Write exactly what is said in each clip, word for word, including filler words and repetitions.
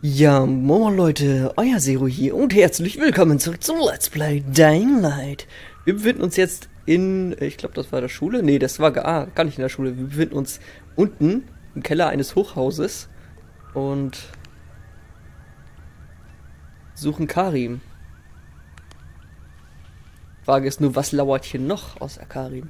Ja, moin Leute, euer Zero hier und herzlich willkommen zurück zum Let's Play Dying Light. Wir befinden uns jetzt in, ich glaube das war der Schule, nee, das war gar, ah, gar nicht in der Schule. Wir befinden uns unten im Keller eines Hochhauses und suchen Karim. Frage ist nur, was lauert hier noch außer Karim?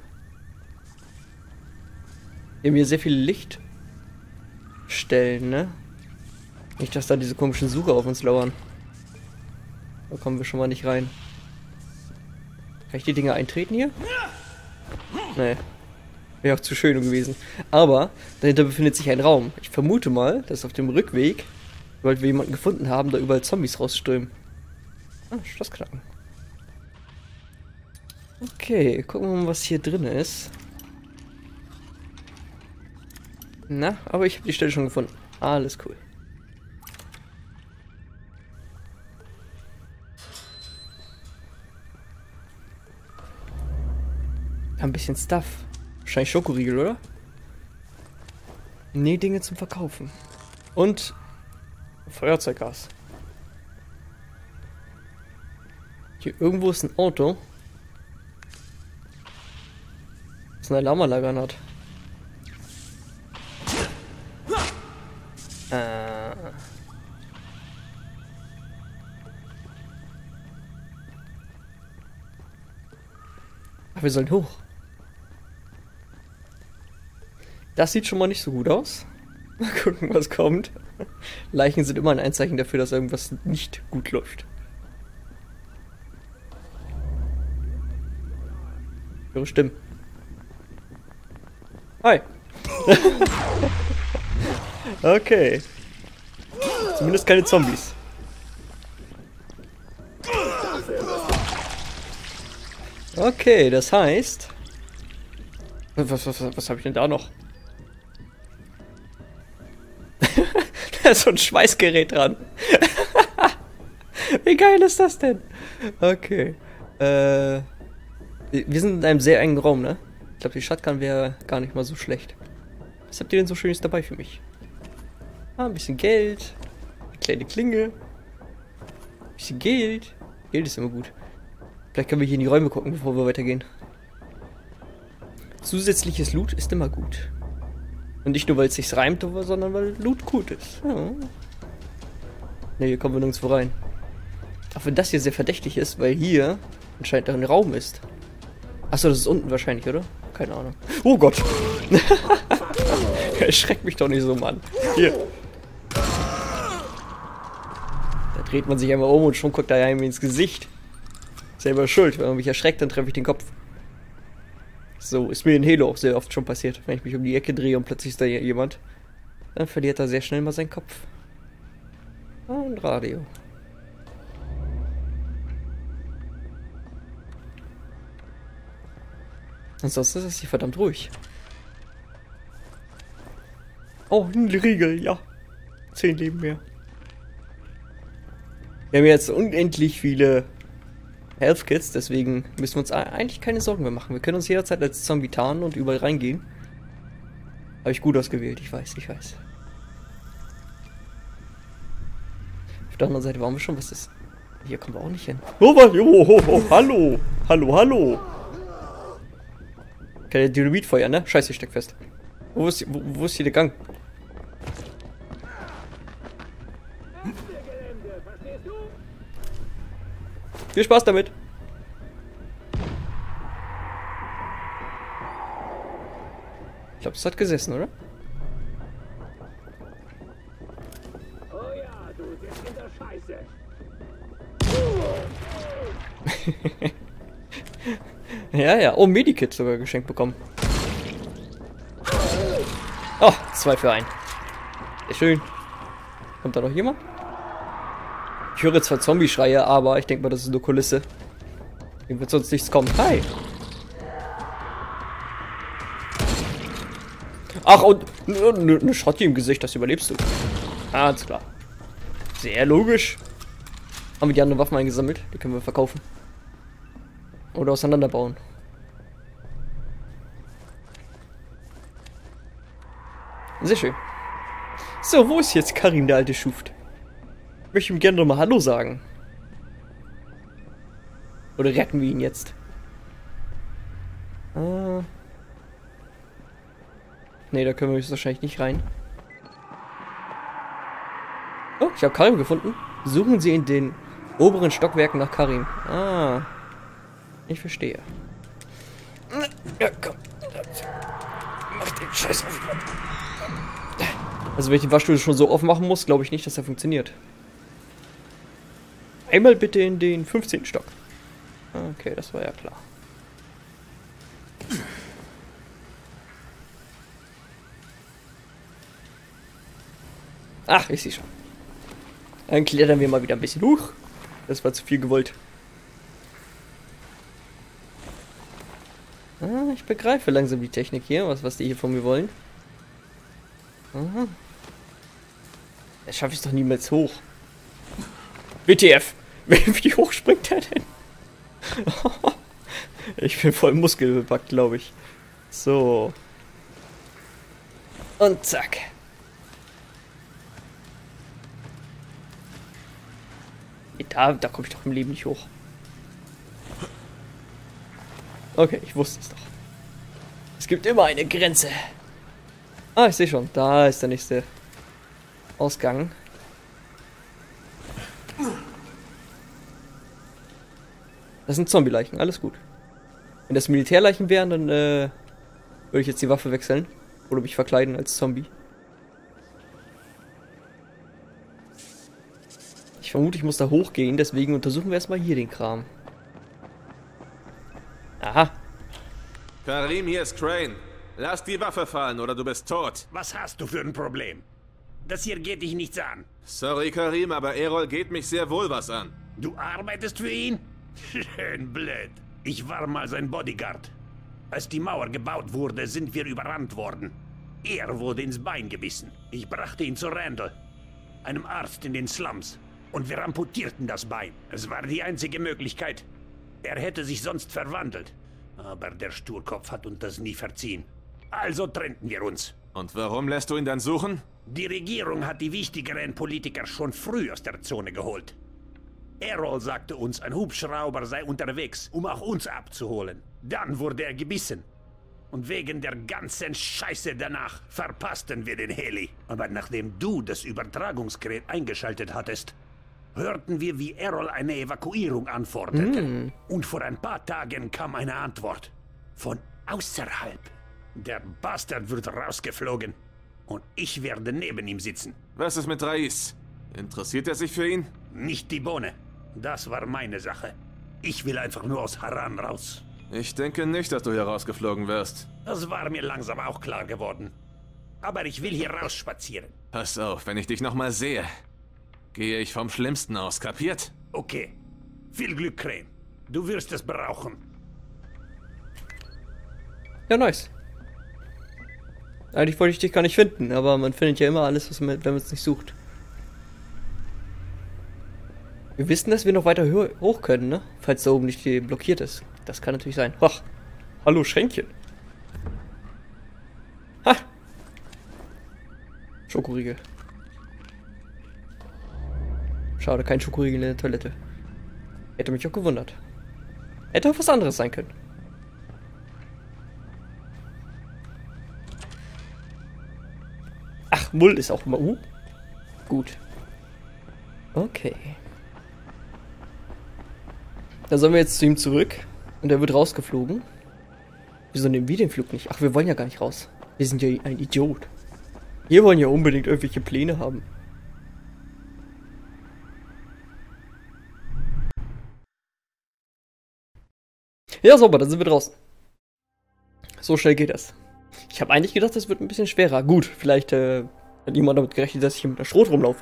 Wir haben hier sehr viele Lichtstellen, ne? Nicht, dass da diese komischen Sucher auf uns lauern. Da kommen wir schon mal nicht rein. Kann ich die Dinger eintreten hier? Nee. Wäre auch zu schön gewesen. Aber dahinter befindet sich ein Raum. Ich vermute mal, dass auf dem Rückweg, weil wir jemanden gefunden haben, da überall Zombies rausströmen. Ah, Schlossknacken. Okay, gucken wir mal, was hier drin ist. Na, aber ich habe die Stelle schon gefunden. Alles cool. Ein bisschen Stuff. Wahrscheinlich Schokoriegel, oder? Nee, Dinge zum Verkaufen. Und Feuerzeuggas. Hier irgendwo ist ein Auto. Das eine Alarmanlage hat. Äh. Ach, wir sollen hoch. Das sieht schon mal nicht so gut aus. Mal gucken, was kommt. Leichen sind immer ein Einzeichen dafür, dass irgendwas nicht gut läuft. Ich höre Stimmen. Hi. Okay. Zumindest keine Zombies. Okay, das heißt... Was, was, was, was habe ich denn da noch? Da ist so ein Schweißgerät dran. Wie geil ist das denn? Okay. Äh, wir sind in einem sehr engen Raum, ne? Ich glaube, die Shotgun wäre gar nicht mal so schlecht. Was habt ihr denn so Schönes dabei für mich? Ah, ein bisschen Geld. Eine kleine Klinge. Ein bisschen Geld. Geld ist immer gut. Vielleicht können wir hier in die Räume gucken, bevor wir weitergehen. Zusätzliches Loot ist immer gut. Und nicht nur, weil es sich reimt, sondern weil Loot gut ist. Ja. Ne, hier kommen wir nirgendwo rein. Auch wenn das hier sehr verdächtig ist, weil hier anscheinend ein Raum ist. Achso, das ist unten wahrscheinlich, oder? Keine Ahnung. Oh Gott! Erschreckt mich doch nicht so, Mann. Hier. Da dreht man sich einmal um und schon guckt er einem ins Gesicht. Selber schuld. Wenn man mich erschreckt, dann treffe ich den Kopf. So, ist mir in Halo auch sehr oft schon passiert. Wenn ich mich um die Ecke drehe und plötzlich ist da jemand, dann verliert er sehr schnell mal seinen Kopf. Und Radio. Ansonsten ist es hier verdammt ruhig. Oh, ein Riegel, ja. Zehn Leben mehr. Wir haben jetzt unendlich viele Health Kits, deswegen müssen wir uns eigentlich keine Sorgen mehr machen. Wir können uns jederzeit als Zombie tarnen und überall reingehen. Habe ich gut ausgewählt, ich weiß, ich weiß. Auf der anderen Seite waren wir schon, was ist? Hier kommen wir auch nicht hin. Oh, was? Oh, oh, oh, hallo! Hallo, hallo! Keine Dynamitfeuer, ne? Scheiße, ich steck fest. Wo ist, wo, wo ist hier der Gang? Viel Spaß damit! Ich glaube, es hat gesessen, oder? Oh ja, du sitzt in der Scheiße. Ja, ja. Oh, Medikit sogar geschenkt bekommen. Oh, zwei für einen. Sehr schön. Kommt da noch jemand? Ich höre zwar Zombie-Schreie, aber ich denke mal, das ist nur Kulisse. Hier wird sonst nichts kommen. Hi! Ach, und eine Schotti im Gesicht, das überlebst du. Ah, alles klar. Sehr logisch. Haben wir die anderen Waffen eingesammelt? Die können wir verkaufen. Oder auseinanderbauen. Sehr schön. So, wo ist jetzt Karim, der alte Schuft? möchte ihm gerne nochmal Hallo sagen. Oder retten wir ihn jetzt? Ah. Ne, da können wir jetzt wahrscheinlich nicht rein. Oh, ich habe Karim gefunden. Suchen Sie in den oberen Stockwerken nach Karim. Ah. Ich verstehe. Ja, komm. Mach den Scheiß auf. Also wenn ich die Waschstuhl schon so offen machen muss, glaube ich nicht, dass er funktioniert. Einmal bitte in den fünfzehnten Stock. Okay, das war ja klar. Ach, ich sehe schon. Dann klettern wir mal wieder ein bisschen hoch. Das war zu viel gewollt. Ah, ich begreife langsam die Technik hier, was, was die hier von mir wollen. Aha. Das schaffe ich doch niemals hoch. W T F! Wie hoch springt der denn? Ich bin voll muskelbepackt, glaube ich. So. Und zack. Da, da komme ich doch im Leben nicht hoch. Okay, ich wusste es doch. Es gibt immer eine Grenze. Ah, ich sehe schon. Da ist der nächste Ausgang. Das sind Zombie-Leichen, alles gut. Wenn das Militärleichen wären, dann äh, würde ich jetzt die Waffe wechseln. Oder mich verkleiden als Zombie. Ich vermute, ich muss da hochgehen, deswegen untersuchen wir erstmal hier den Kram. Aha. Karim, hier ist Crane. Lass die Waffe fallen oder du bist tot. Was hast du für ein Problem? Das hier geht dich nichts an. Sorry, Karim, aber Errol geht mich sehr wohl was an. Du arbeitest für ihn? Schön blöd. Ich war mal sein Bodyguard. Als die Mauer gebaut wurde, sind wir überrannt worden. Er wurde ins Bein gebissen. Ich brachte ihn zu Randall, einem Arzt in den Slums. Und wir amputierten das Bein. Es war die einzige Möglichkeit. Er hätte sich sonst verwandelt. Aber der Sturkopf hat uns das nie verziehen. Also trennten wir uns. Und warum lässt du ihn dann suchen? Die Regierung hat die wichtigeren Politiker schon früh aus der Zone geholt. Errol sagte uns, ein Hubschrauber sei unterwegs, um auch uns abzuholen. Dann wurde er gebissen. Und wegen der ganzen Scheiße danach verpassten wir den Heli. Aber nachdem du das Übertragungsgerät eingeschaltet hattest, hörten wir, wie Errol eine Evakuierung anforderte. Mm. Und vor ein paar Tagen kam eine Antwort. Von außerhalb. Der Bastard wird rausgeflogen. Und ich werde neben ihm sitzen. Was ist mit Rais? Interessiert er sich für ihn? Nicht die Bohne. Das war meine Sache. Ich will einfach nur aus Haran raus. Ich denke nicht, dass du hier rausgeflogen wirst. Das war mir langsam auch klar geworden. Aber ich will hier rausspazieren. Pass auf, wenn ich dich nochmal sehe, gehe ich vom Schlimmsten aus, kapiert? Okay. Viel Glück, Crane. Du wirst es brauchen. Ja, nice. Eigentlich wollte ich dich gar nicht finden, aber man findet ja immer alles, was man, wenn man es nicht sucht. Wir wissen, dass wir noch weiter hoch können, ne? Falls da oben nicht blockiert ist. Das kann natürlich sein. Ach, hallo Schränkchen. Ha! Schokoriegel. Schade, kein Schokoriegel in der Toilette. Hätte mich auch gewundert. Hätte auch was anderes sein können. Ach, Mull ist auch immer... Uh. Gut. Okay. Dann sollen wir jetzt zu ihm zurück. Und er wird rausgeflogen. Wieso nehmen wir den Flug nicht? Ach, wir wollen ja gar nicht raus. Wir sind ja ein Idiot. Wir wollen ja unbedingt irgendwelche Pläne haben. Ja, sauber, dann sind wir draußen. So schnell geht das. Ich habe eigentlich gedacht, das wird ein bisschen schwerer. Gut, vielleicht äh, hat jemand damit gerechnet, dass ich hier mit der Schrot rumlaufe.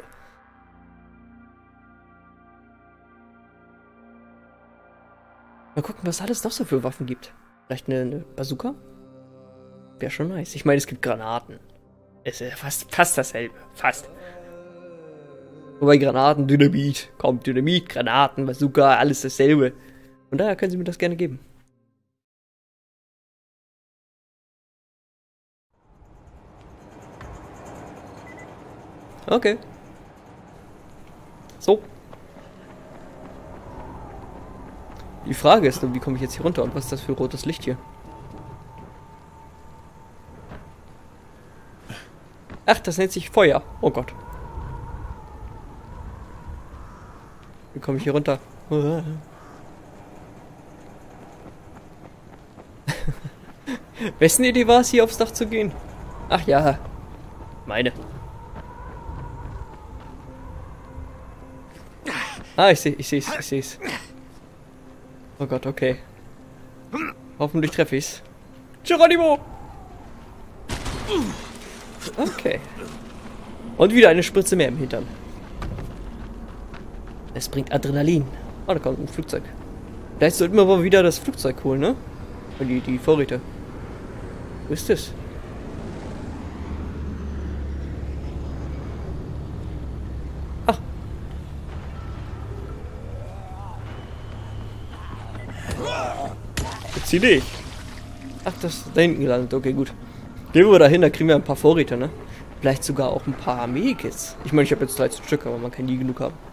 Mal gucken, was alles noch so für Waffen gibt. Vielleicht eine, eine Bazooka? Wäre schon nice. Ich meine, es gibt Granaten. Es ist fast, fast dasselbe. Fast. Wobei Granaten, Dynamit. Kommt Dynamit, Granaten, Bazooka, alles dasselbe. Von daher können Sie mir das gerne geben. Okay. So. Die Frage ist nur, wie komme ich jetzt hier runter und was ist das für rotes Licht hier? Ach, das nennt sich Feuer. Oh Gott. Wie komme ich hier runter? Wessen Idee war es, hier aufs Dach zu gehen? Ach ja. Meine. Ah, ich sehe, ich sehe es, ich sehe es. Oh Gott, okay. Hoffentlich treffe ich's. Geronimo! Okay. Und wieder eine Spritze mehr im Hintern. Es bringt Adrenalin. Oh, da kommt ein Flugzeug. Vielleicht sollten wir mal wieder das Flugzeug holen, ne? Die, die Vorräte. Wo ist es? Ach. Jetzt zieh dich. Ach, das ist da hinten gelandet. Okay, gut. Gehen wir dahin, da kriegen wir ein paar Vorräte, ne? Vielleicht sogar auch ein paar Armee-Kits. Ich meine, ich habe jetzt dreizehn Stück, aber man kann nie genug haben.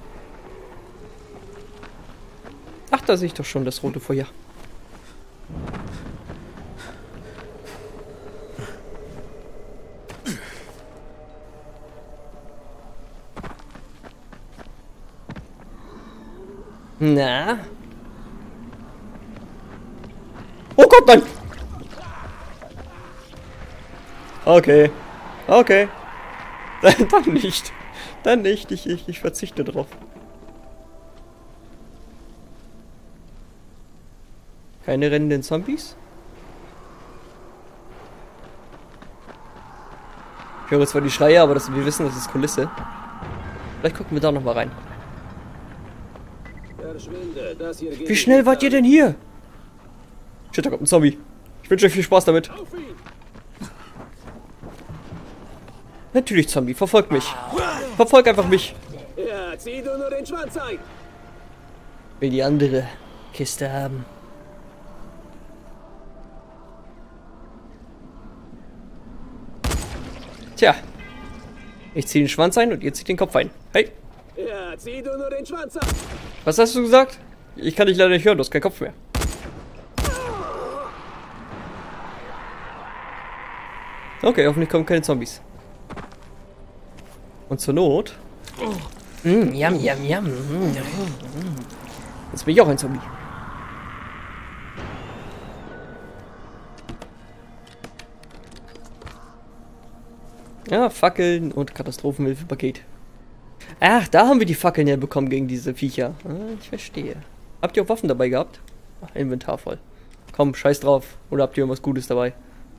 Ach, da sehe ich doch schon das rote Feuer. Na? Oh Gott, nein! Okay. Okay. Dann nicht. Dann nicht. Ich, ich, ich verzichte drauf. Keine rennenden Zombies? Ich höre zwar die Schreie, aber das, wir wissen, das ist Kulisse. Vielleicht gucken wir da noch mal rein. Wie schnell wart ihr denn hier? Shit, da kommt ein Zombie. Ich wünsche euch viel Spaß damit. Natürlich, Zombie. Verfolgt mich. Verfolg einfach mich. Ja, zieh du nur den Schwanz ein. Will die andere Kiste haben. Tja. Ich zieh den Schwanz ein und ihr zieht den Kopf ein. Hey. Ja, zieh du nur den Schwanz ein. Was hast du gesagt? Ich kann dich leider nicht hören, du hast keinen Kopf mehr. Okay, hoffentlich kommen keine Zombies. Und zur Not... Mm, yum, yum, yum. Mm, jetzt bin ich auch ein Zombie. Ja, Fackeln und Katastrophenhilfepaket. Ach, da haben wir die Fackeln ja bekommen gegen diese Viecher. Ah, ich verstehe. Habt ihr auch Waffen dabei gehabt? Ach, Inventar voll. Komm, scheiß drauf. Oder habt ihr irgendwas Gutes dabei?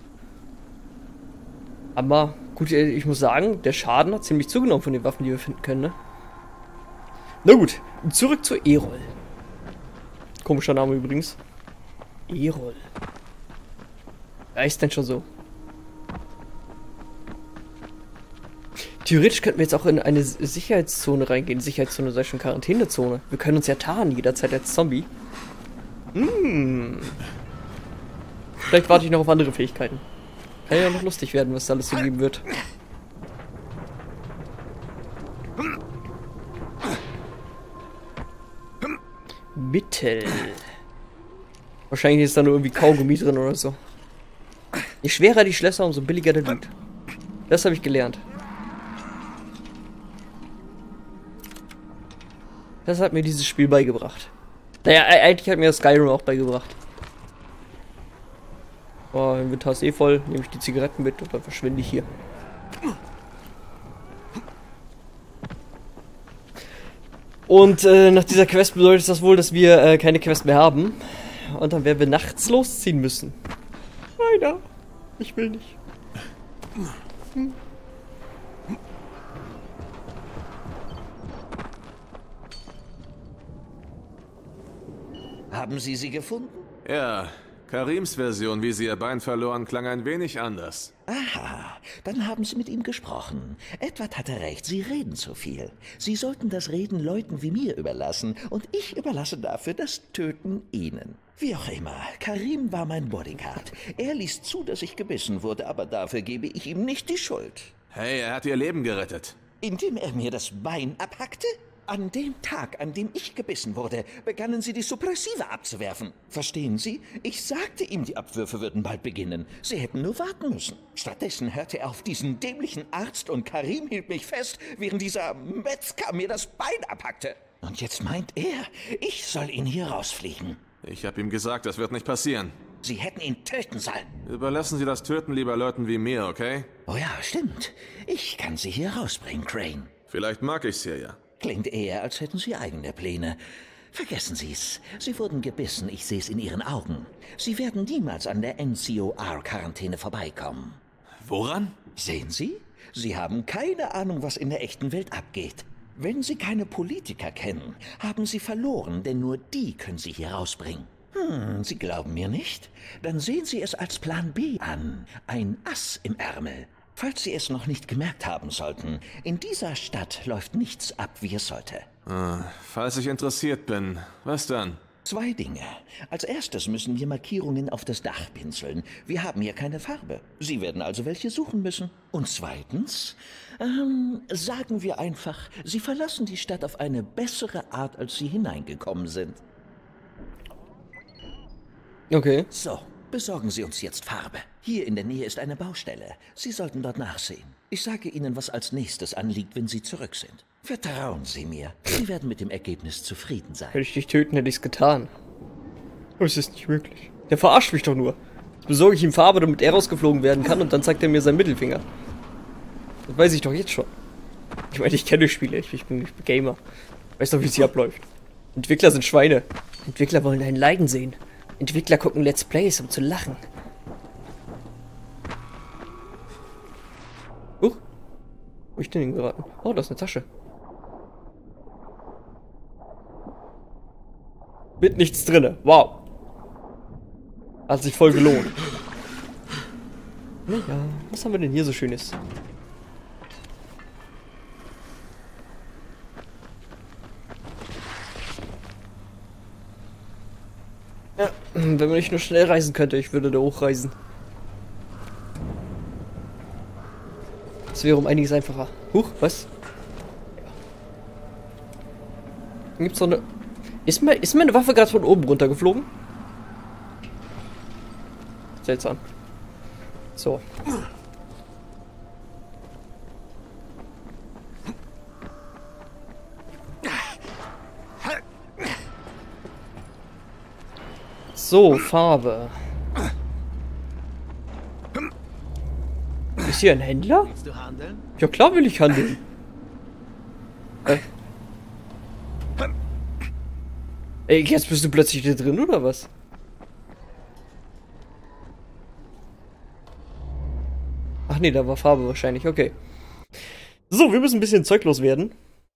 Aber gut, ich muss sagen, der Schaden hat ziemlich zugenommen von den Waffen, die wir finden können, ne? Na gut, zurück zu Erol. Komischer Name übrigens. Erol. Wer ist denn schon so? Theoretisch könnten wir jetzt auch in eine Sicherheitszone reingehen. Sicherheitszone, sei schon Quarantänezone. Wir können uns ja tarnen jederzeit als Zombie. Hm. Vielleicht warte ich noch auf andere Fähigkeiten. Kann ja noch lustig werden, was da alles so geben wird. Mittel. Wahrscheinlich ist da nur irgendwie Kaugummi drin oder so. Je schwerer die Schlösser, umso billiger der Loot. Das habe ich gelernt. Das hat mir dieses Spiel beigebracht. Naja, eigentlich hat mir das Skyrim auch beigebracht. Oh, Inventar ist eh voll. Nehme ich die Zigaretten mit und dann verschwinde ich hier. Und äh, nach dieser Quest bedeutet das wohl, dass wir äh, keine Quest mehr haben. Und dann werden wir nachts losziehen müssen. Leider. Ich will nicht. Hm. Haben Sie sie gefunden? Ja, Karims Version, wie sie ihr Bein verloren, klang ein wenig anders. Aha, dann haben Sie mit ihm gesprochen. Edward hatte recht, Sie reden zu viel. Sie sollten das Reden Leuten wie mir überlassen und ich überlasse dafür das Töten Ihnen. Wie auch immer, Karim war mein Bodyguard. Er ließ zu, dass ich gebissen wurde, aber dafür gebe ich ihm nicht die Schuld. Hey, er hat ihr Leben gerettet. Indem er mir das Bein abhackte? An dem Tag, an dem ich gebissen wurde, begannen sie die Suppressive abzuwerfen. Verstehen Sie? Ich sagte ihm, die Abwürfe würden bald beginnen. Sie hätten nur warten müssen. Stattdessen hörte er auf diesen dämlichen Arzt und Karim hielt mich fest, während dieser Metzger mir das Bein abhackte. Und jetzt meint er, ich soll ihn hier rausfliegen. Ich habe ihm gesagt, das wird nicht passieren. Sie hätten ihn töten sollen. Überlassen Sie das Töten lieber Leuten wie mir, okay? Oh ja, stimmt. Ich kann Sie hier rausbringen, Crane. Vielleicht mag ich's hier ja. Klingt eher, als hätten Sie eigene Pläne. Vergessen Sie's. Sie wurden gebissen, ich seh's in Ihren Augen. Sie werden niemals an der N C O R-Quarantäne vorbeikommen. Woran? Sehen Sie? Sie haben keine Ahnung, was in der echten Welt abgeht. Wenn Sie keine Politiker kennen, haben Sie verloren, denn nur die können Sie hier rausbringen. Hm, Sie glauben mir nicht? Dann sehen Sie es als Plan B an. Ein Ass im Ärmel. Falls Sie es noch nicht gemerkt haben sollten, in dieser Stadt läuft nichts ab, wie es sollte. Ah, falls ich interessiert bin, was dann? Zwei Dinge. Als erstes müssen wir Markierungen auf das Dach pinseln. Wir haben hier keine Farbe. Sie werden also welche suchen müssen. Und zweitens, ähm, sagen wir einfach, Sie verlassen die Stadt auf eine bessere Art, als Sie hineingekommen sind. Okay. So, besorgen Sie uns jetzt Farbe. Hier in der Nähe ist eine Baustelle. Sie sollten dort nachsehen. Ich sage Ihnen, was als nächstes anliegt, wenn Sie zurück sind. Vertrauen Sie mir. Sie werden mit dem Ergebnis zufrieden sein. Hätte ich dich töten, hätte ich's getan. Aber es ist nicht möglich. Der verarscht mich doch nur. Jetzt besorge ich ihm Farbe, damit er rausgeflogen werden kann und dann zeigt er mir seinen Mittelfinger. Das weiß ich doch jetzt schon. Ich meine, ich kenne Spiele, ich, ich bin nicht Gamer. Ich weiß doch, wie es hier abläuft. Entwickler sind Schweine. Entwickler wollen dein Leiden sehen. Entwickler gucken Let's Plays, um zu lachen. Huch. Wo ich denn hingeraten? Oh, da ist eine Tasche. Mit nichts drinne. Wow. Hat sich voll gelohnt. Naja, was haben wir denn hier so Schönes? Ja, wenn man nicht nur schnell reisen könnte, ich würde da hochreisen. Das wäre um einiges einfacher. Huch, was? Dann gibt's noch eine... Ist, mir, ist meine Waffe gerade von oben runtergeflogen? Seltsam. So. So, Farbe. Ist hier ein Händler? Willst du handeln? Ja klar will ich handeln. Äh. Ey, jetzt bist du plötzlich hier drin, oder was? Ach nee, da war Farbe wahrscheinlich, okay. So, wir müssen ein bisschen Zeug loswerden.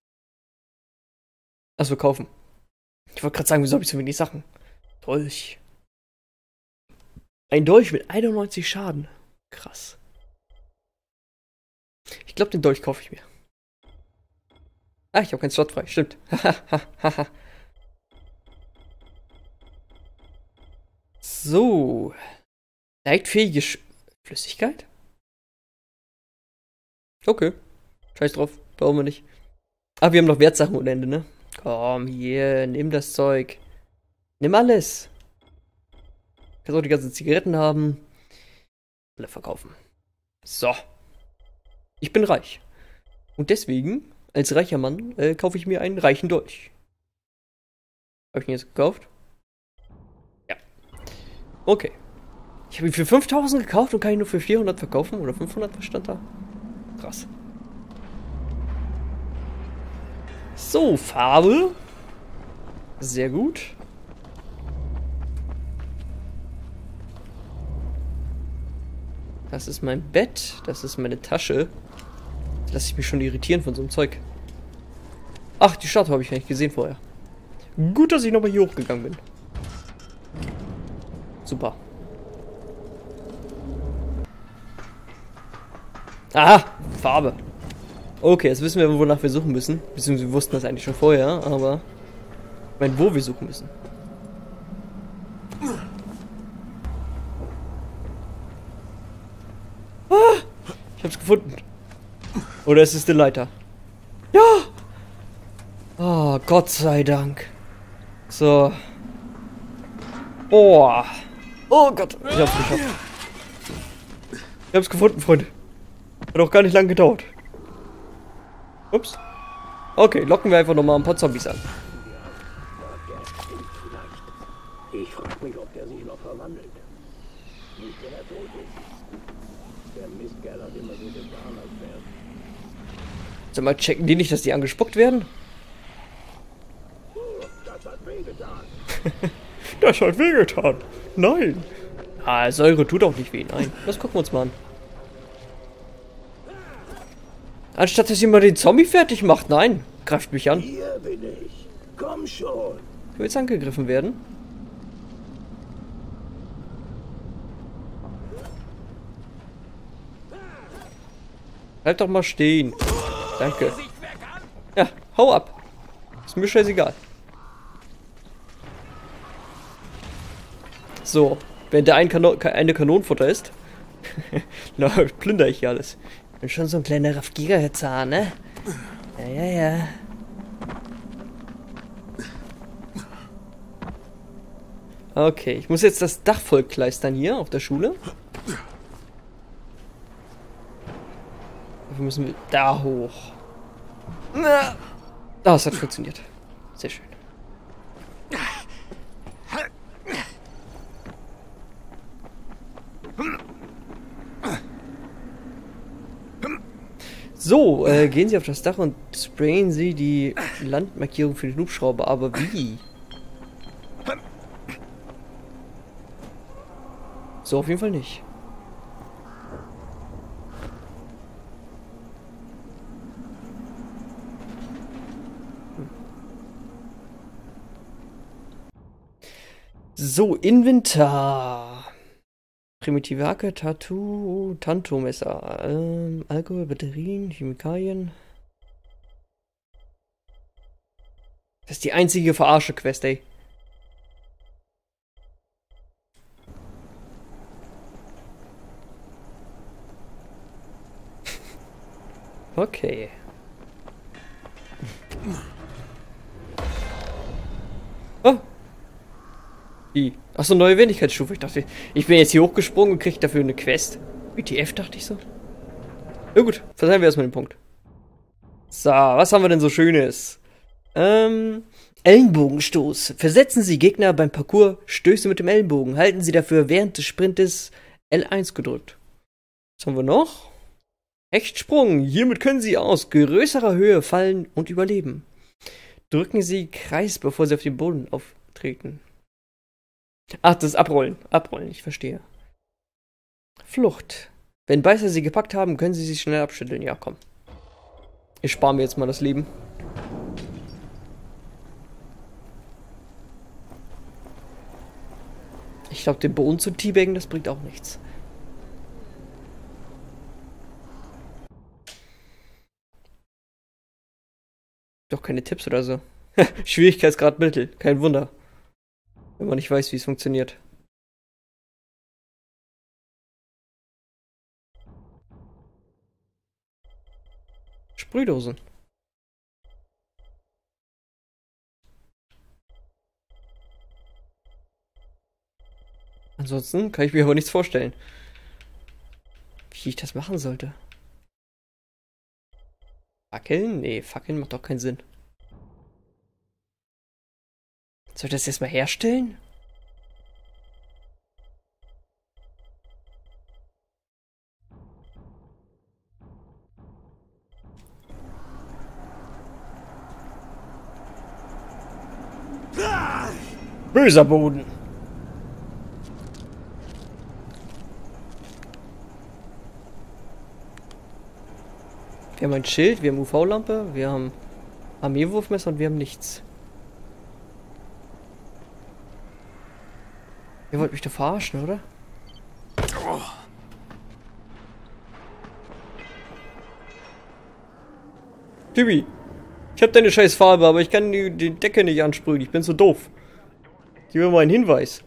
Achso, kaufen. Ich wollte gerade sagen, wieso habe ich so wenig Sachen? Dolch. Ein Dolch mit einundneunzig Schaden. Krass. Ich glaube, den Dolch kaufe ich mir. Ah, ich habe keinen Slot frei. Stimmt. So. Leitfähige Sch Flüssigkeit? Okay. Scheiß drauf. Brauchen wir nicht. Ah, wir haben noch Wertsachen ohne Ende, ne? Komm, hier. Nimm das Zeug. Nimm alles. Kannst auch die ganzen Zigaretten haben. Alle verkaufen. So. Ich bin reich. Und deswegen, als reicher Mann, äh, kaufe ich mir einen reichen Dolch. Habe ich ihn jetzt gekauft? Ja. Okay. Ich habe ihn für fünftausend gekauft und kann ihn nur für vierhundert verkaufen? Oder fünfhundert, was stand da? Krass. So, Farbe. Sehr gut. Das ist mein Bett. Das ist meine Tasche. Lass ich mich schon irritieren von so einem Zeug. Ach, die Statue habe ich gar nicht gesehen vorher. Gut, dass ich nochmal hier hochgegangen bin. Super. Aha, Farbe. Okay, jetzt wissen wir, wonach wir suchen müssen. Beziehungsweise wir wussten das eigentlich schon vorher, aber... Ich meine, wo wir suchen müssen. Ah, ich hab's gefunden. Oder ist es die Leiter? Ja! Oh, Gott sei Dank. So. Oh. Oh Gott, ich hab's geschafft. Ich hab's gefunden, Freunde. Hat auch gar nicht lang gedauert. Ups. Okay, locken wir einfach nochmal ein paar Zombies an. Ich frag mich, ob der sich noch verwandelt. Nicht, wenn er tot ist. Der Mistkerl hat immer so getan, als wär's. Sag mal, checken die nicht, dass die angespuckt werden? Das hat wehgetan. Das hat wehgetan. Nein. Ah, Säure tut auch nicht weh. Nein. Das gucken wir uns mal an. Anstatt dass jemand den Zombie fertig macht. Nein. Greift mich an. Hier bin ich. Komm schon. Du willst angegriffen werden? Bleib doch mal stehen. Danke. Ja, hau ab. Ist mir scheißegal. So, wenn der ein Kanon eine Kanonenfutter ist, na, plündere ich hier alles. Bin schon so ein kleiner Raff Gigaherz-Zahn, ne? Ja, ja, ja. Okay, ich muss jetzt das Dach vollkleistern hier auf der Schule. Dafür müssen wir da hoch. Ah, das hat funktioniert. Sehr schön. So, äh, gehen Sie auf das Dach und sprayen Sie die Landmarkierung für den Hubschrauber. Aber wie? So auf jeden Fall nicht. So, Inventar. Primitive Hacke, Tattoo, Tanto-Messer, ähm, Alkohol, Batterien, Chemikalien. Das ist die einzige Verarsche-Quest, ey. Okay. Oh. Wie? Achso, neue Wendigkeitsstufe. Ich dachte, ich bin jetzt hier hochgesprungen und krieg dafür eine Quest. W T F, dachte ich so. Na gut, verzeihen wir erstmal den Punkt. So, was haben wir denn so Schönes? Ähm, Ellenbogenstoß. Versetzen Sie Gegner beim Parcours Stöße mit dem Ellenbogen. Halten Sie dafür während des Sprintes L eins gedrückt. Was haben wir noch? Hechtsprung. Hiermit können Sie aus größerer Höhe fallen und überleben. Drücken Sie Kreis, bevor Sie auf den Boden auftreten. Ach, das ist Abrollen. Abrollen, ich verstehe. Flucht. Wenn Beißer Sie gepackt haben, können Sie sich schnell abschütteln. Ja, komm. Ich spare mir jetzt mal das Leben. Ich glaube, den Boden zu teabaggen, das bringt auch nichts. Doch keine Tipps oder so. Schwierigkeitsgrad Mittel. Kein Wunder. Wenn man nicht weiß, wie es funktioniert. Sprühdosen. Ansonsten kann ich mir aber nichts vorstellen, wie ich das machen sollte. Fackeln? Nee, Fackeln macht doch keinen Sinn. Soll ich das jetzt mal herstellen? Böser Boden. Wir haben ein Schild, wir haben U V-Lampe, wir haben Armeewurfmesser und wir haben nichts. Ihr wollt mich doch verarschen, oder? Oh. Tibi, ich hab deine scheiß Farbe, aber ich kann die, die Decke nicht ansprühen. Ich bin so doof. Gib mir mal einen Hinweis.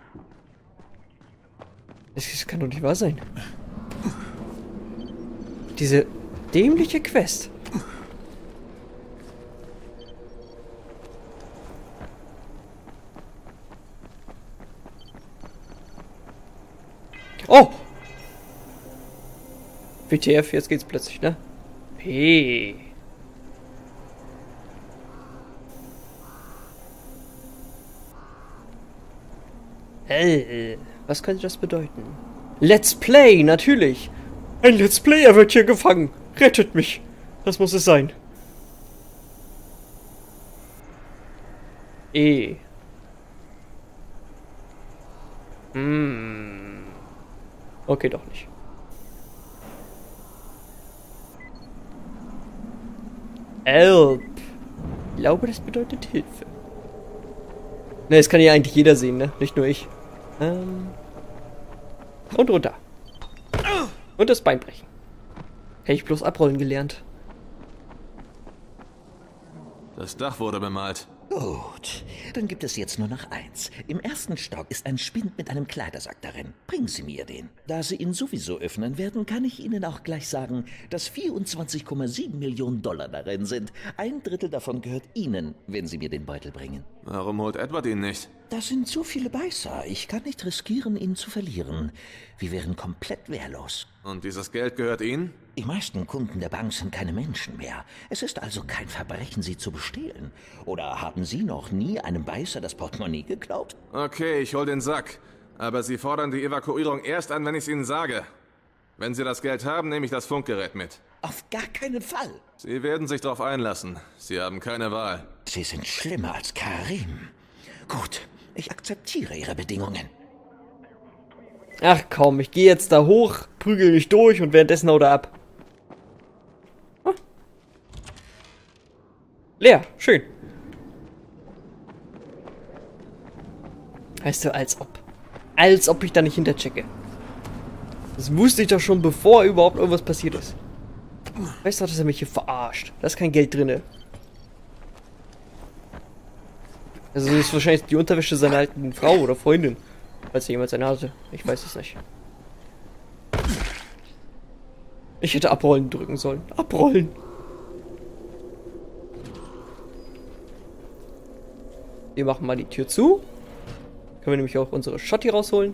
Das, das kann doch nicht wahr sein. Diese dämliche Quest. Oh! W T F, jetzt geht's plötzlich, ne? Hey. Äh, was könnte das bedeuten? Let's Play, natürlich! Ein Let's Player wird hier gefangen! Rettet mich! Das muss es sein. E. Hm. Okay, doch nicht. Help. Ich glaube, das bedeutet Hilfe. Ne, das kann ja eigentlich jeder sehen, ne? Nicht nur ich. Ähm. Und runter. Und das Bein brechen. Hätte ich bloß abrollen gelernt. Das Dach wurde bemalt. Gut, dann gibt es jetzt nur noch eins. Im ersten Stock ist ein Spind mit einem Kleidersack darin. Bringen Sie mir den. Da Sie ihn sowieso öffnen werden, kann ich Ihnen auch gleich sagen, dass vierundzwanzig Komma sieben Millionen Dollar darin sind. Ein Drittel davon gehört Ihnen, wenn Sie mir den Beutel bringen. Warum holt Edward ihn nicht? Das sind zu viele Beißer. Ich kann nicht riskieren, ihn zu verlieren. Wir wären komplett wehrlos. Und dieses Geld gehört Ihnen? Die meisten Kunden der Bank sind keine Menschen mehr. Es ist also kein Verbrechen, sie zu bestehlen. Oder haben Sie noch nie einem Beißer das Portemonnaie geklaut? Okay, ich hol den Sack. Aber Sie fordern die Evakuierung erst an, wenn ich es Ihnen sage. Wenn Sie das Geld haben, nehme ich das Funkgerät mit. Auf gar keinen Fall. Sie werden sich darauf einlassen. Sie haben keine Wahl. Sie sind schlimmer als Karim. Gut, ich akzeptiere Ihre Bedingungen. Ach komm, ich gehe jetzt da hoch, prügel mich durch und währenddessen haut er ab. Hm. Leer, schön. Weißt du, als ob. Als ob ich da nicht hinterchecke. Das wusste ich doch schon, bevor überhaupt irgendwas passiert ist. Weißt du, dass er mich hier verarscht? Da ist kein Geld drinne. Also das ist wahrscheinlich die Unterwäsche seiner alten Frau oder Freundin. Falls er jemals eine hatte. Ich weiß es nicht. Ich hätte abrollen drücken sollen. Abrollen. Wir machen mal die Tür zu. Können wir nämlich auch unsere Schotti rausholen.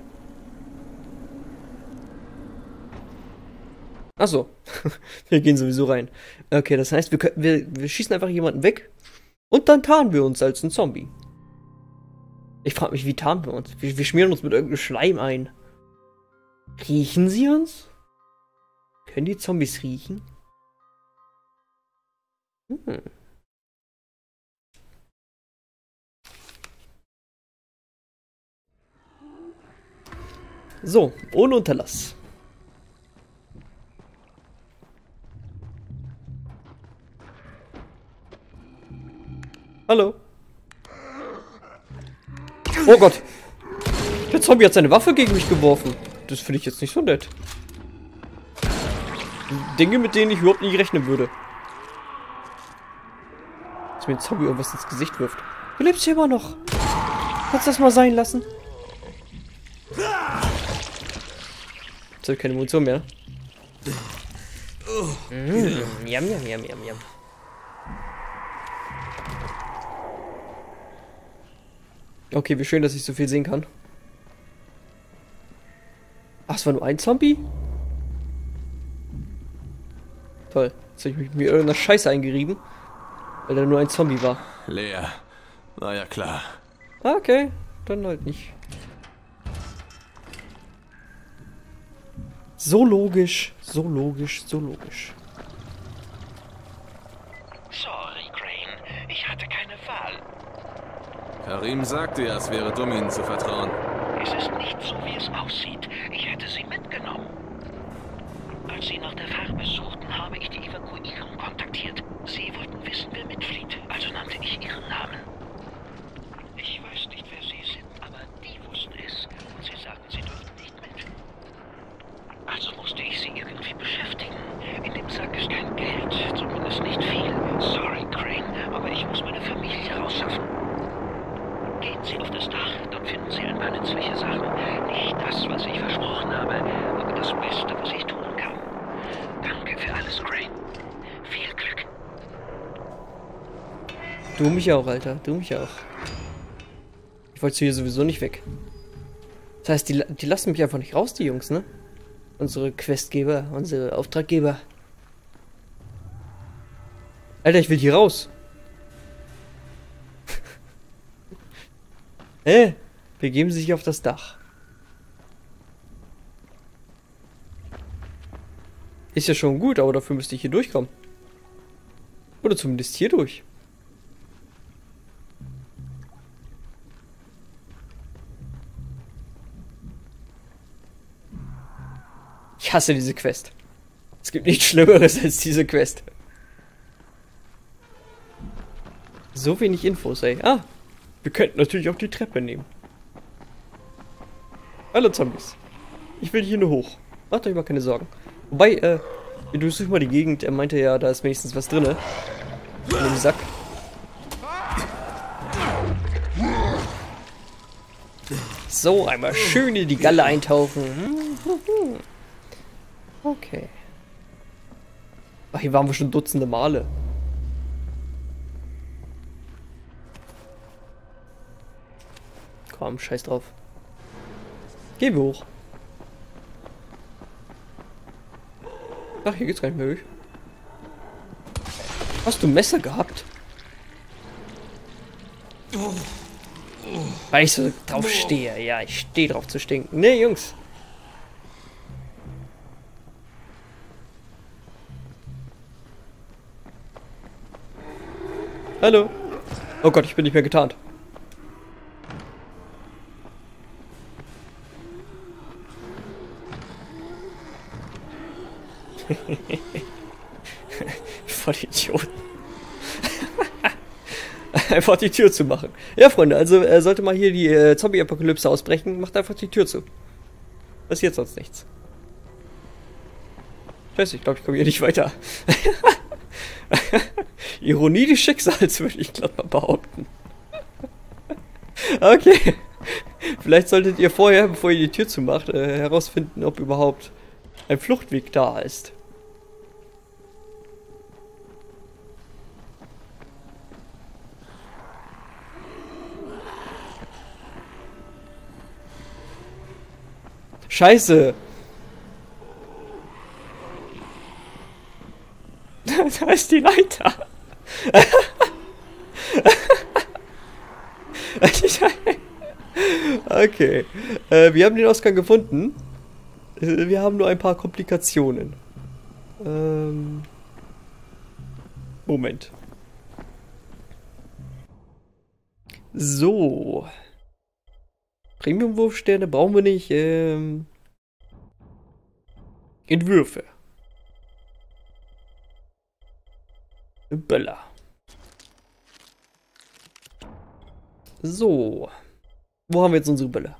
Achso. Wir gehen sowieso rein. Okay, das heißt, wir, können, wir, wir schießen einfach jemanden weg. Und dann tarnen wir uns als ein Zombie. Ich frage mich, wie tarnen wir uns? Wir, wir schmieren uns mit irgendeinem Schleim ein. Riechen sie uns? Können die Zombies riechen? Hm. So, ohne Unterlass. Hallo. Oh Gott. Der Zombie hat seine Waffe gegen mich geworfen. Das finde ich jetzt nicht so nett. Dinge, mit denen ich überhaupt nicht rechnen würde. Dass mir ein Zombie irgendwas ins Gesicht wirft. Du lebst hier immer noch. Kannst du das mal sein lassen? Jetzt habe ich keine Munition mehr. Mmh, yum, yum, yum, yum, yum. Okay, wie schön, dass ich so viel sehen kann. Ach, es war nur ein Zombie? Toll. Jetzt habe ich mich mit mir irgendeiner Scheiße eingerieben. Weil da nur ein Zombie war. Leer. War ja klar. Okay, dann halt nicht. So logisch, so logisch, so logisch. Sorry, Crane. Ich hatte keine Wahl. Karim sagte ja, es wäre dumm, ihnen zu vertrauen. Es ist nicht so, wie es aussieht. Ich hätte sie mitgenommen. Als sie nach der Farbe suchten, habe ich die Evakuierung kontaktiert. Sie wollten wissen, wer mitflieht, also nannte ich ihren Namen. Ich weiß nicht, wer sie sind, aber die wussten es und sie sagten, sie dürften nicht mit. Also musste ich sie irgendwie beschäftigen. In dem Sack ist kein Geld, zumindest nicht viel. Sorry, Crane, aber ich muss meine Familie rausschaffen. Gehen Sie auf das Dach, dort finden Sie ein paar nützliche Sachen. Nicht das, was ich versprochen habe, aber das Beste, was ich tun kann. Danke für alles, Crane. Viel Glück. Du mich auch, Alter. Du mich auch. Ich wollte hier sowieso nicht weg. Das heißt, die, die lassen mich einfach nicht raus, die Jungs, ne? Unsere Questgeber, unsere Auftraggeber. Alter, ich will hier raus. Hä? Begeben Sie sich auf das Dach. Ist ja schon gut, aber dafür müsste ich hier durchkommen. Oder zumindest hier durch. Ich hasse diese Quest. Es gibt nichts Schlimmeres als diese Quest. So wenig Infos, ey. Ah, wir könnten natürlich auch die Treppe nehmen. Hallo Zombies. Ich will hier nur hoch. Macht euch mal keine Sorgen. Wobei, äh, wir durchsuchen mal die Gegend. Er meinte ja, da ist wenigstens was drin. In dem Sack. So, einmal schön in die Galle eintauchen. Okay. Ach, hier waren wir schon dutzende Male. Komm, scheiß drauf. Gehen wir hoch. Ach, hier geht's gar nicht mehr durch. Hast du ein Messer gehabt? Weil ich so drauf stehe. Ja, ich stehe drauf zu stinken. Ne, Jungs. Hallo. Oh Gott, ich bin nicht mehr getarnt. Voll Idioten. Einfach die Tür zu machen. Ja, Freunde, also äh, sollte mal hier die äh, Zombie-Apokalypse ausbrechen, macht einfach die Tür zu. Passiert sonst nichts. Scheiße, ich glaube, ich komme hier nicht weiter. Ironie des Schicksals, würde ich glaube mal behaupten. Okay. Vielleicht solltet ihr vorher, bevor ihr die Tür zumacht, äh, herausfinden, ob überhaupt ein Fluchtweg da ist. Scheiße! Da ist die Leiter! Okay. Äh, wir haben den Ausgang gefunden. Wir haben nur ein paar Komplikationen. Ähm. Moment. So. Premium-Wurfsterne brauchen wir nicht. Ähm. Entwürfe. Böller. So. Wo haben wir jetzt unsere Böller?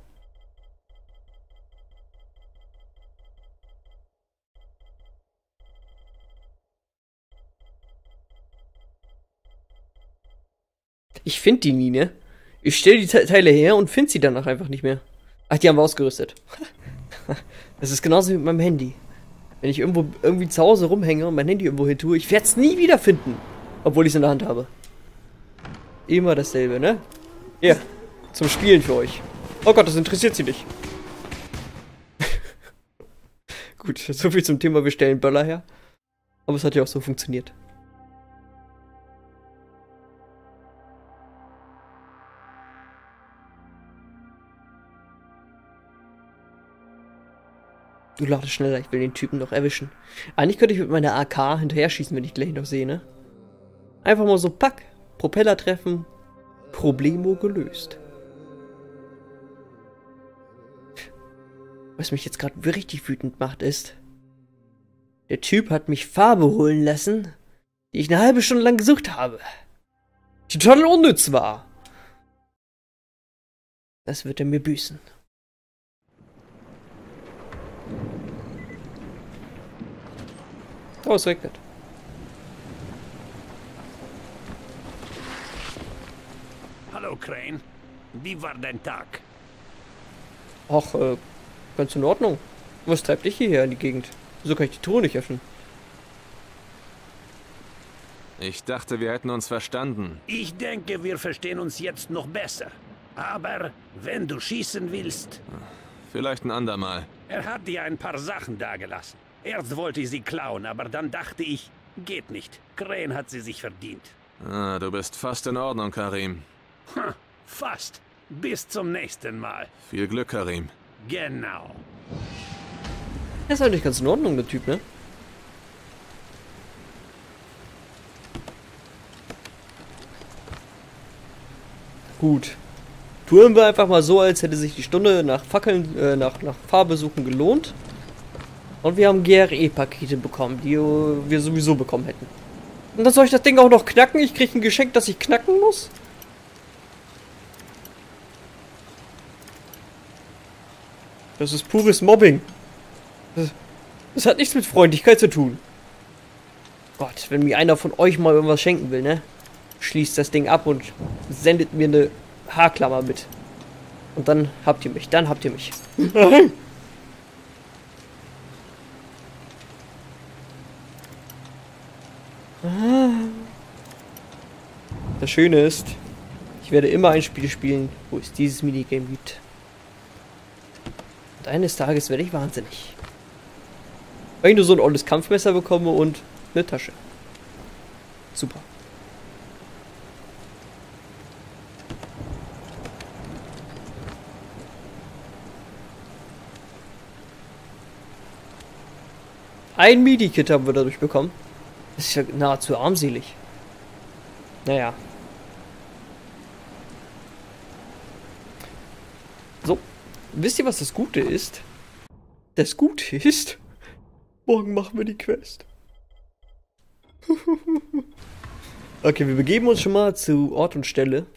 Ich finde die nie, ne? Ich stelle die Teile her und finde sie danach einfach nicht mehr. Ach, die haben wir ausgerüstet. Das ist genauso wie mit meinem Handy. Wenn ich irgendwo irgendwie zu Hause rumhänge und mein Handy irgendwo hin tue, ich werde es nie wieder finden. Obwohl ich es in der Hand habe. Immer dasselbe, ne? Ja, zum Spielen für euch. Oh Gott, das interessiert sie nicht. Gut, so viel zum Thema, wir stellen Böller her. Aber es hat ja auch so funktioniert. Du ladest schneller, ich will den Typen noch erwischen. Eigentlich könnte ich mit meiner A K hinterher schießen, wenn ich gleich noch sehe, ne? Einfach mal so, pack, Propeller treffen, Problemo gelöst. Was mich jetzt gerade richtig wütend macht, ist, der Typ hat mich Farbe holen lassen, die ich eine halbe Stunde lang gesucht habe. Die total unnütz war. Das wird er mir büßen. Oh, es regnet. Hallo, Crane. Wie war dein Tag? Ach, äh, ganz in Ordnung. Was treibt dich hierher in die Gegend? Wieso kann ich die Truhe nicht öffnen? Ich dachte, wir hätten uns verstanden. Ich denke, wir verstehen uns jetzt noch besser. Aber wenn du schießen willst... Vielleicht ein andermal. Er hat dir ein paar Sachen dagelassen. Erst wollte ich sie klauen, aber dann dachte ich, geht nicht. Crane hat sie sich verdient. Ah, du bist fast in Ordnung, Karim. Ha, fast. Bis zum nächsten Mal. Viel Glück, Karim. Genau. Er ist eigentlich ganz in Ordnung, der Typ, ne? Gut. Tun wir einfach mal so, als hätte sich die Stunde nach Fackeln, äh, nach, nach Fahrbesuchen gelohnt. Und wir haben G R E-Pakete bekommen, die wir sowieso bekommen hätten. Und dann soll ich das Ding auch noch knacken? Ich kriege ein Geschenk, das ich knacken muss? Das ist pures Mobbing. Das, das hat nichts mit Freundlichkeit zu tun. Gott, wenn mir einer von euch mal irgendwas schenken will, ne? Schließt das Ding ab und sendet mir eine Haarklammer mit. Und dann habt ihr mich, dann habt ihr mich. Das Schöne ist, ich werde immer ein Spiel spielen, wo es dieses Minigame gibt. Und eines Tages werde ich wahnsinnig. Weil ich nur so ein olles Kampfmesser bekomme und eine Tasche. Super. Ein Midi-Kit haben wir dadurch bekommen. Das ist ja nahezu armselig. Naja. So. Wisst ihr, was das Gute ist? Das Gute ist, morgen machen wir die Quest. Okay, wir begeben uns schon mal zu Ort und Stelle.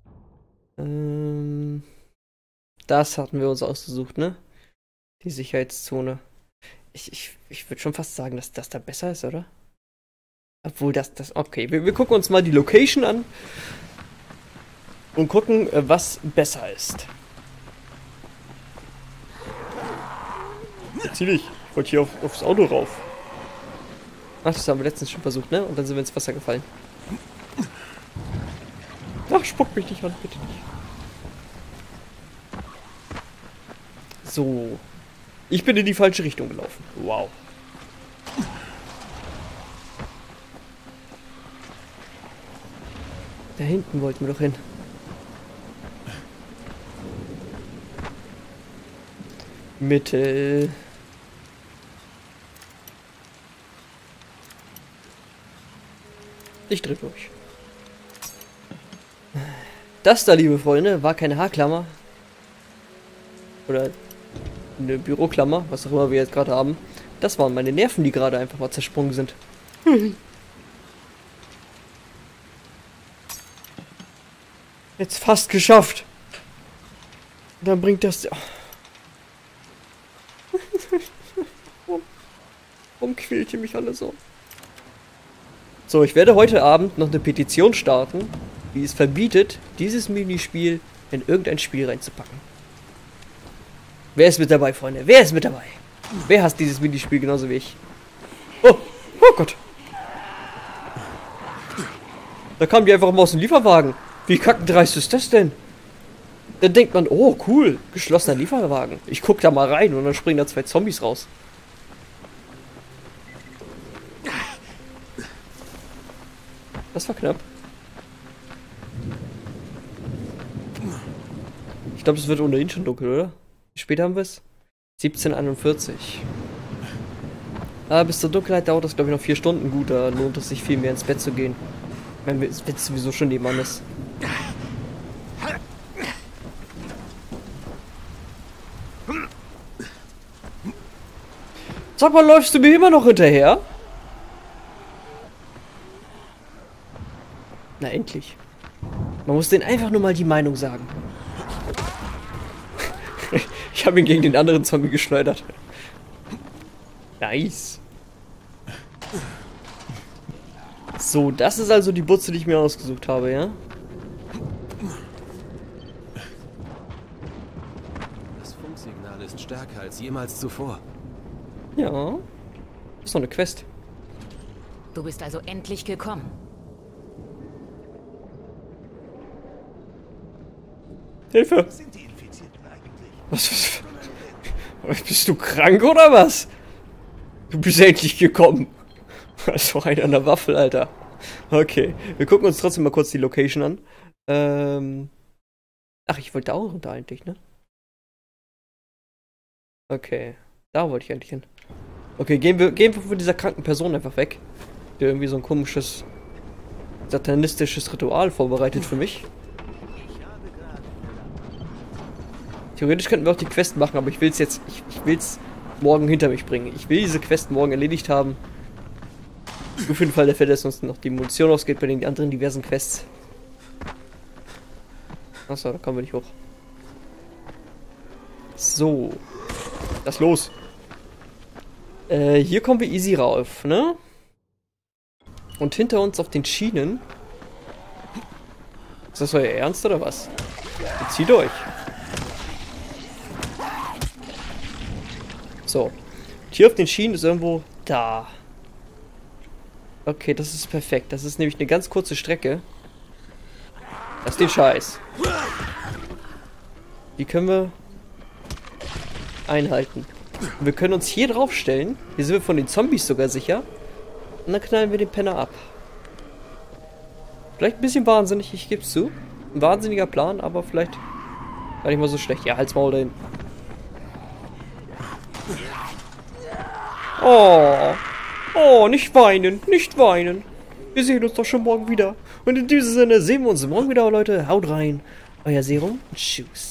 Ähm, das hatten wir uns ausgesucht, ne? Die Sicherheitszone. Ich, ich, ich würde schon fast sagen, dass das da besser ist, oder? Obwohl das, das, okay. Wir, wir gucken uns mal die Location an. Und gucken, was besser ist. Zieh dich. Ich wollte hier auf, aufs Auto rauf. Ach, das haben wir letztens schon versucht, ne? Und dann sind wir ins Wasser gefallen. Ach, spuck mich nicht an, bitte nicht. So. Ich bin in die falsche Richtung gelaufen. Wow. Da hinten wollten wir doch hin. Mitte. Ich dreh durch. Das da, liebe Freunde, war keine Haarklammer. Oder eine Büroklammer, was auch immer wir jetzt gerade haben. Das waren meine Nerven, die gerade einfach mal zersprungen sind. Jetzt fast geschafft. Und dann bringt das... warum, warum quält ihr mich alle so? So, ich werde heute Abend noch eine Petition starten, die es verbietet, dieses Minispiel in irgendein Spiel reinzupacken. Wer ist mit dabei, Freunde? Wer ist mit dabei? Wer hasst dieses Minispiel genauso wie ich? Oh, oh Gott. Da kamen die einfach mal aus dem Lieferwagen. Wie kackendreist ist das denn? Dann denkt man, oh cool, geschlossener Lieferwagen. Ich guck da mal rein und dann springen da zwei Zombies raus. Das war knapp. Ich glaube, es wird ohnehin schon dunkel, oder? Wie spät haben wir es? siebzehn Uhr einundvierzig. Aber bis zur Dunkelheit dauert das, glaube ich, noch vier Stunden. Gut, da lohnt es sich viel mehr ins Bett zu gehen. Wenn es sowieso schon nebenan ist. Sag mal, läufst du mir immer noch hinterher? Na endlich. Man muss denen einfach nur mal die Meinung sagen. Ich habe ihn gegen den anderen Zombie geschleudert. Nice. So, das ist also die Butze, die ich mir ausgesucht habe, ja? Das Funksignal ist stärker als jemals zuvor. Ja. Das ist doch eine Quest. Du bist also endlich gekommen. Hilfe! Sind die Infizierten eigentlich? Was, was, Bist du krank oder was? Du bist endlich gekommen. Das ist doch einer an der Waffel, Alter. Okay, wir gucken uns trotzdem mal kurz die Location an. Ähm... Ach, ich wollte auch runter eigentlich, ne? Okay, da wollte ich eigentlich hin. Okay, gehen wir, gehen wir von dieser kranken Person einfach weg. Die irgendwie so ein komisches, satanistisches Ritual vorbereitet für mich. Theoretisch könnten wir auch die Quest machen, aber ich will es jetzt, ich, ich will es morgen hinter mich bringen. Ich will diese Quest morgen erledigt haben. Nur für den Fall der Fälle, dass uns noch die Munition ausgeht bei den anderen diversen Quests. Achso, da kommen wir nicht hoch. So. Lass los. Äh, hier kommen wir easy rauf, ne? Und hinter uns auf den Schienen. Ist das euer Ernst oder was? Jetzt zieht euch. So. Hier auf den Schienen ist irgendwo da. Okay, das ist perfekt. Das ist nämlich eine ganz kurze Strecke. Das ist den Scheiß. Die können wir einhalten. Und wir können uns hier drauf stellen. Hier sind wir von den Zombies sogar sicher. Und dann knallen wir den Penner ab. Vielleicht ein bisschen wahnsinnig, ich gebe es zu. Ein wahnsinniger Plan, aber vielleicht gar nicht mal so schlecht. Ja, halt's Maul dahin. Oh. Oh, nicht weinen, nicht weinen. Wir sehen uns doch schon morgen wieder. Und in diesem Sinne sehen wir uns morgen wieder, Leute. Haut rein. Euer Serum und tschüss.